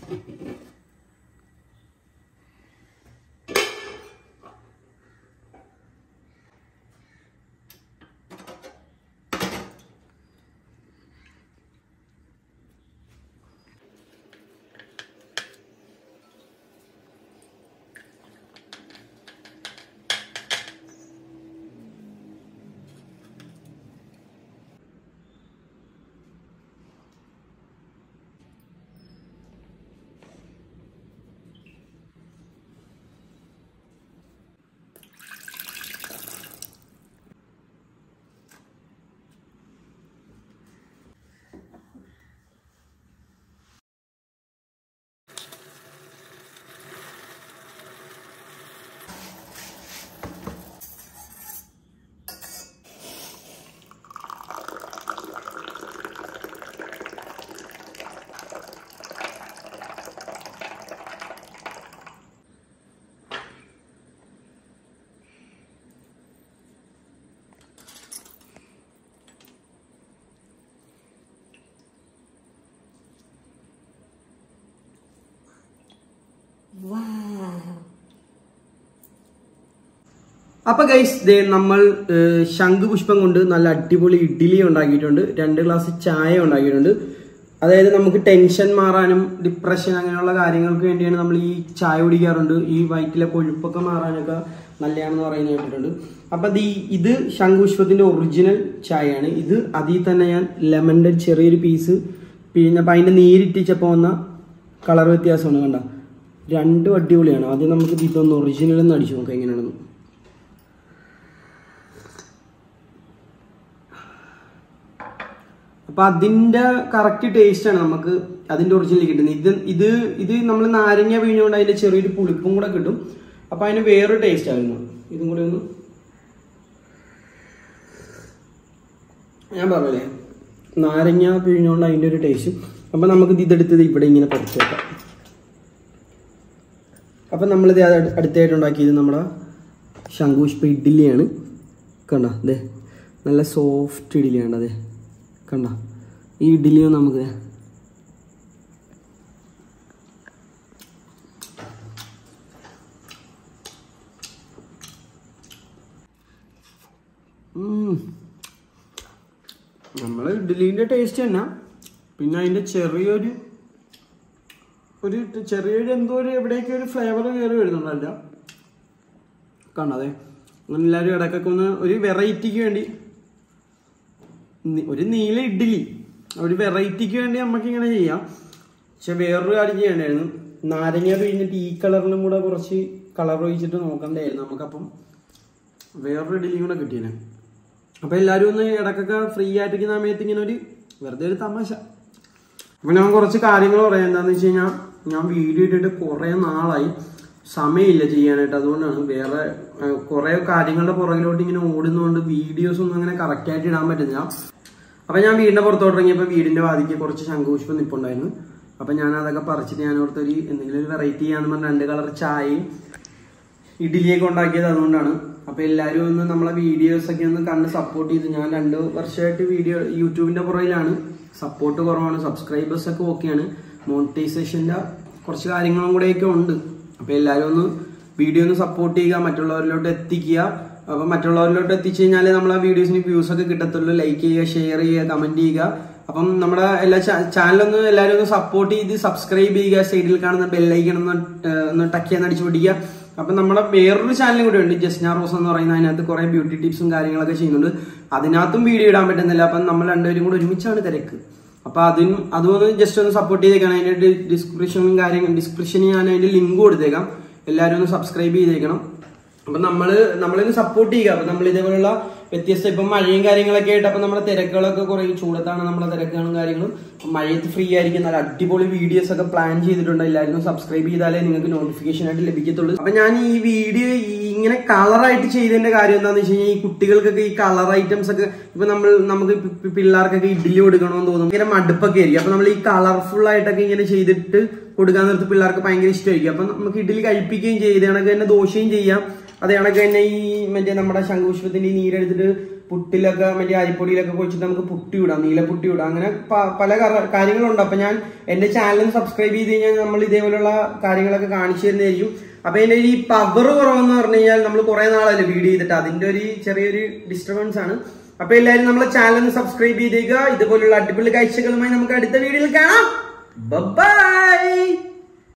അപ്പൊ ഗൈസ് നമ്മൾ ശംഖുപുഷ്പം കൊണ്ട് നല്ല അടിപൊളി ഇഡ്ഡലി ഉണ്ടാക്കിയിട്ടുണ്ട്, 2 ഗ്ലാസ് ചായ ഉണ്ടാക്കിയിട്ടുണ്ട്. അതായത് നമുക്ക് ടെൻഷൻ മാറാനും ഡിപ്രഷൻ അങ്ങനെയുള്ള കാര്യങ്ങൾക്ക് വേണ്ടിയാണ് നമ്മൾ ഈ ചായ കുടിക്കാറുണ്ട്. ഈ വയറ്റിലെ കൊഴുപ്പൊക്കെ മാറാനൊക്കെ നല്ലതാണെന്ന് പറയുന്നത് കേട്ടിട്ടുണ്ട്. അപ്പൊ ഇത് ശംഖുപുഷ്പത്തിന്റെ ഒറിജിനൽ ചായയാണ്. ഇത് അതിൽ തന്നെ ഞാൻ ലെമണിന്റെ ചെറിയൊരു പീസ് പിഴിഞ്ഞപ്പോൾ അതിന്റെ നീരിട്ടിച്ചപ്പോൾ വന്ന കളർ വ്യത്യാസമാണ്. കണ്ട, രണ്ടും അടിപൊളിയാണ്. ആദ്യം നമുക്ക് ഇതൊന്ന് ഒറിജിനൽ ഒന്ന് അടിച്ചു നോക്കാം എങ്ങനെയാണെന്ന്. അപ്പൊ അതിന്റെ കറക്റ്റ് ടേസ്റ്റ് ആണ് നമുക്ക് അതിന്റെ ഒറിജിനൽ കിട്ടുന്നത്. ഇത് നമ്മൾ നാരങ്ങ പിഴിഞ്ഞുകൊണ്ട് അതിന്റെ ചെറിയൊരു പുളിപ്പും കൂടെ കിട്ടും. അപ്പൊ അതിന് വേറൊരു ടേസ്റ്റ് ആയിരുന്നു. ഇതും കൂടെ ഒന്ന് ഞാൻ പറഞ്ഞല്ലേ, നാരങ്ങ പിഴിഞ്ഞുകൊണ്ട് അതിന്റെ ഒരു ടേസ്റ്റ്. അപ്പൊ നമുക്ക് ഇതെടുത്തത് ഇവിടെ ഇങ്ങനെ പറിച്ചേക്കാം. അപ്പൊ നമ്മളിത് അടുത്തായിട്ട് ഉണ്ടാക്കിയത് നമ്മുടെ ശംഖുപുഷ്പ ഇഡ്ഡലിയാണ്. കണ്ട, അതെ നല്ല സോഫ്റ്റ് ഇഡ്ഡലിയാണ്. അതെ കണ്ട, ഈ ഇഡ്ഡലിയോ നമുക്ക് നമ്മളെ ഇഡ്ഡലിന്റെ ടേസ്റ്റ് തന്നെ. പിന്നെ അതിന്റെ ചെറിയൊരു എന്തോ ഒരു എവിടേക്ക് ഒരു ഫ്ലേവർ കയറി വരുന്നുണ്ടല്ല. കണ്ടതെ, അങ്ങനെ എല്ലാവരും ഇടയ്ക്കൊക്കെ ഒന്ന് ഒരു വെറൈറ്റിക്ക് വേണ്ടി ഒരു നീല ഇഡ്ഡലി ഒരു വെറൈറ്റിക്ക് വേണ്ടി നമുക്ക് ഇങ്ങനെ ചെയ്യാം. പക്ഷെ വേറൊരു കാര്യം ചെയ്യണ്ടായിരുന്നു, നാരങ്ങ പിഴിഞ്ഞിട്ട് ഈ കളറിലും കൂടെ കുറച്ച് കളർ ഒഴിച്ചിട്ട് നോക്കണ്ടായിരുന്നു നമുക്കപ്പം വേറൊരു ഇഡ്ഡലിയും കൂടെ കിട്ടിയേനെ. അപ്പൊ എല്ലാവരും ഒന്ന് ഇടയ്ക്കൊക്കെ ഫ്രീ ആയിട്ടിരിക്കുന്ന സമയത്ത് ഇങ്ങനെ ഒരു വെറുതെ ഒരു തമാശ. അപ്പൊ ഞാൻ കുറച്ച് കാര്യങ്ങൾ പറയാം. എന്താന്ന് വെച്ച് കഴിഞ്ഞാൽ ഞാൻ വീഡിയോ ഇട്ടിട്ട് കുറെ നാളായി, സമയമില്ല ചെയ്യാനായിട്ട്. അതുകൊണ്ടാണ് വേറെ കുറെ കാര്യങ്ങളുടെ പുറകിലോട്ട് ഇങ്ങനെ ഓടുന്നതുകൊണ്ട് വീഡിയോസ് ഒന്നും അങ്ങനെ കറക്റ്റ് ആയിട്ട് ഇടാൻ പറ്റുന്നില്ല. അപ്പൊ ഞാൻ വീടിന്റെ പുറത്തോട്ട് ഇറങ്ങിയപ്പോ വീടിന്റെ വാതിക്ക് കുറച്ച് ശംഖുപുഷ്പം നിപ്പുണ്ടായിരുന്നു. അപ്പൊ ഞാൻ അതൊക്കെ പറിച്ചിട്ട് ഞാൻ ഓർത്തൊരു എന്തെങ്കിലും ഒരു വെറൈറ്റി ചെയ്യാന്ന് പറഞ്ഞ 2 കളർ ചായയും ഇഡ്ഡലിയൊക്കെ ഉണ്ടാക്കിയത് അതുകൊണ്ടാണ്. അപ്പൊ എല്ലാവരും ഒന്ന് നമ്മളെ വീഡിയോസ് ഒക്കെ ഒന്ന് കണ്ട് സപ്പോർട്ട് ചെയ്ത്. ഞാൻ 2 വർഷമായിട്ട് യൂട്യൂബിന്റെ പുറകിലാണ്. സപ്പോർട്ട് കുറവാണ്, സബ്സ്ക്രൈബേഴ്സ് ഒക്കെ ഓക്കെയാണ്. മോണിറ്റൈസേഷന്റെ കുറച്ച് കാര്യങ്ങളും കൂടെയൊക്കെ ഉണ്ട്. അപ്പൊ എല്ലാവരും ഒന്ന് വീഡിയോ ഒന്ന് സപ്പോർട്ട് ചെയ്യുക, മറ്റുള്ളവരിലോട്ട് എത്തിക്കുക. അപ്പൊ മറ്റുള്ളവരിലോട്ട് എത്തിച്ചു കഴിഞ്ഞാൽ നമ്മളെ വീഡിയോസിന് വ്യൂസ് ഒക്കെ കിട്ടത്തുള്ളൂ. ലൈക്ക് ചെയ്യുക, ഷെയർ ചെയ്യുക, കമന്റ് ചെയ്യുക. അപ്പം നമ്മുടെ എല്ലാ ചാനലൊന്ന് എല്ലാവരും ഒന്ന് സപ്പോർട്ട് ചെയ്ത് സബ്സ്ക്രൈബ് ചെയ്യുക. സൈഡിൽ കാണുന്ന ബെല്ലൈക്കൺ ഒന്ന് ടക്ക് ചെയ്യാൻ അടിച്ചു പിടിക്കുക. അപ്പൊ നമ്മുടെ വേറൊരു ചാനലും കൂടെ ഉണ്ട്, ജസ്ന റോസ് എന്ന് പറയുന്ന. അതിനകത്ത് കുറെ ബ്യൂട്ടി ടിപ്സും കാര്യങ്ങളൊക്കെ ചെയ്യുന്നുണ്ട്. അതിനകത്തും വീഡിയോ ഇടാൻ പറ്റുന്നില്ല. അപ്പം നമ്മൾ 2 പേരും കൂടെ ഒരുമിച്ചാണ് തിരക്ക്. അപ്പൊ അതൊന്ന് ജസ്റ്റ് ഒന്ന് സപ്പോർട്ട് ചെയ്തേക്കണം. അതിന്റെ ഡിസ്ക്രിപ്ഷനിൽ ഞാൻ അതിന്റെ ലിങ്ക് കൊടുത്തേക്കാം. എല്ലാവരും ഒന്ന് സബ്സ്ക്രൈബ് ചെയ്തേക്കണം. അപ്പൊ നമ്മളിന്ന് സപ്പോർട്ട് ചെയ്യുക. അപ്പൊ നമ്മൾ ഇതേപോലുള്ള വ്യത്യസ്ത ഇപ്പം മഴയും കാര്യങ്ങളൊക്കെ ആയിട്ട് അപ്പൊ നമ്മുടെ തിരക്കുകളൊക്കെ കുറെ ചൂടത്താണ് നമ്മളെ തിരക്കുകളും കാര്യങ്ങളും. മഴയത്ത് ഫ്രീ ആയിരിക്കും നല്ല അടിപൊളി വീഡിയോസ് ഒക്കെ പ്ലാൻ ചെയ്തിട്ടുണ്ട്. എല്ലാവരും സബ്സ്ക്രൈബ് ചെയ്താലേ നിങ്ങൾക്ക് നോട്ടിഫിക്കേഷൻ ആയിട്ട് ലഭിക്കത്തുള്ളൂ. അപ്പൊ ഞാൻ ഈ വീഡിയോ ഇങ്ങനെ കളറായിട്ട് ചെയ്തതിന്റെ കാര്യം എന്താണെന്ന് വെച്ച് കഴിഞ്ഞാൽ ഈ കുട്ടികൾക്കൊക്കെ ഈ കളർ ഐറ്റംസ് ഒക്കെ ഇപ്പൊ നമുക്ക് പിള്ളേർക്കൊക്കെ ഇഡ്ഡലി കൊടുക്കണമെന്ന് തോന്നും, ഇങ്ങനെ മടുപ്പൊക്കെ ആയിരിക്കും. അപ്പൊ നമ്മൾ ഈ കളർഫുൾ ആയിട്ടൊക്കെ ഇങ്ങനെ ചെയ്തിട്ട് കൊടുക്കാൻ നേരത്ത് പിള്ളേർക്ക് ഭയങ്കര ഇഷ്ടമായിരിക്കും. അപ്പൊ നമുക്ക് ഇഡ്ഡലി കഴിപ്പിക്കുകയും ചെയ്ത് കണക്ക് തന്നെ ദോശയും ചെയ്യാം. അത് കണക്ക് തന്നെ ഈ മറ്റേ നമ്മുടെ ശംഖുപുഷ്പത്തിന്റെ ഈ നീരെടുത്തിട്ട് പുട്ടിലൊക്കെ മറ്റേ അരിപ്പൊടിയിലൊക്കെ കുഴിച്ചിട്ട് നമുക്ക് പുട്ടി വിടാം, നീലപ്പുട്ടി വിടാം. അങ്ങനെ പല കാര്യങ്ങളുണ്ട്. അപ്പൊ ഞാൻ എന്റെ ചാനൽ സബ്സ്ക്രൈബ് ചെയ്ത് കഴിഞ്ഞാൽ നമ്മൾ ഇതേപോലുള്ള കാര്യങ്ങളൊക്കെ കാണിച്ചു തരുന്നതായിരിക്കും. അപ്പൊ എന്റെ ഈ പവർ കുറവെന്ന് പറഞ്ഞു കഴിഞ്ഞാൽ നമ്മൾ കുറെ നാളല്ലേ വീഡിയോ ചെയ്തിട്ട്, അതിന്റെ ഒരു ചെറിയൊരു ഡിസ്റ്റർബൻസ് ആണ്. അപ്പൊ എല്ലാവരും നമ്മളെ ചാനൽ സബ്സ്ക്രൈബ് ചെയ്തേക്കുക. ഇതുപോലുള്ള അടിപൊളി കാഴ്ചകളുമായി നമുക്ക് അടുത്ത വീഡിയോയിൽ കാണാം. ബൈ.